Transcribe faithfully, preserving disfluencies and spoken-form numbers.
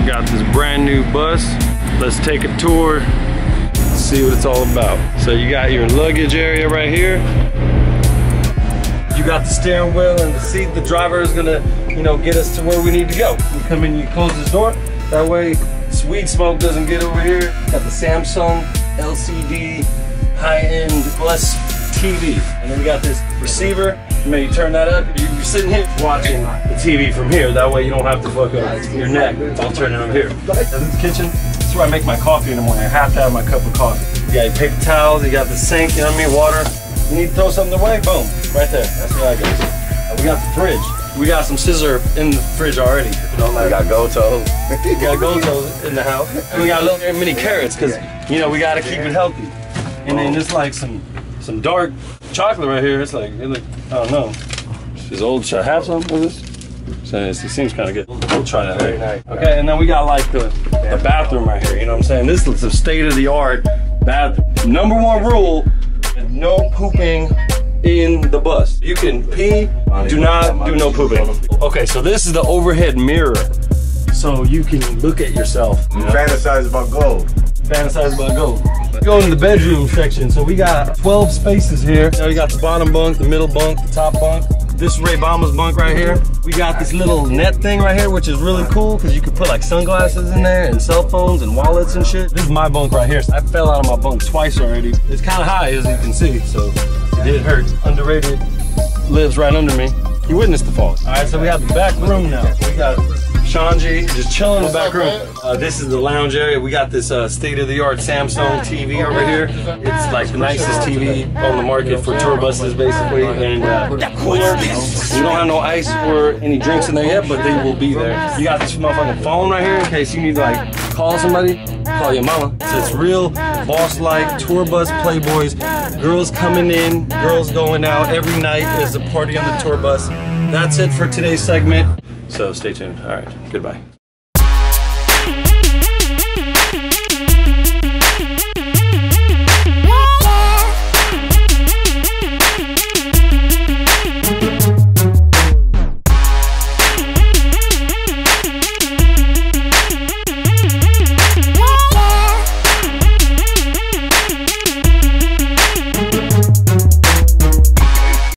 got this brand new bus. Let's take a tour, see what it's all about. So you got your luggage area right here. You got the steering wheel and the seat. The driver is gonna, you know, get us to where we need to go. You come in, you close this door. That way, this weed smoke doesn't get over here. Got the Samsung L C D high-end bus T V. And then we got this receiver. Maybe turn that up. You're sitting here watching the T V from here. That way you don't have to fuck up your neck. I'll turn it over here. This is the kitchen. This is where I make my coffee in the morning. I have to have my cup of coffee. You got your paper towels. You got the sink. You know what I mean? Water. You need to throw something away. Boom. Right there. That's where I go. Uh, we got the fridge. We got some scissor in the fridge already. You know, like, we got gold toes. We got gold toes in the house. And we got little mini carrots because, you know, we got to keep it healthy. And then just like some some dark chocolate right here. It's like, it look, I don't know. It's old. Should I have some of this? So it seems kind of good. We'll try that. Very nice. Okay, and then we got like the, the bathroom right here. You know what I'm saying? This is the state-of-the-art bathroom. Number one rule: no pooping in the bus. You can pee. Do not do no pooping. Okay, so this is the overhead mirror, so you can look at yourself. You know? Fantasize about gold. Fantasize about gold. Go in the bedroom section. So we got twelve spaces here. You know, we got the bottom bunk, the middle bunk, the top bunk. This is Ray Bama's bunk right here. We got this little net thing right here, which is really cool because you can put like sunglasses in there and cell phones and wallets and shit. This is my bunk right here. I fell out of my bunk twice already. It's kind of high, as you can see, so it did hurt. Underrated lives right under me. He witnessed the fall. All right, so we have the back room now. We got Shanji just chilling in the back room. Uh, this is the lounge area. We got this uh, state-of-the-art Samsung T V over here. It's like the nicest T V on the market for tour buses, basically. And uh, cooler. We don't have no ice or any drinks in there yet, but they will be there. You got this motherfucking phone right here in case you need to like call somebody. Call your mama. So it's real boss-like tour bus playboys. Girls coming in, girls going out. Every night is a party on the tour bus. That's it for today's segment. So stay tuned. All right, goodbye.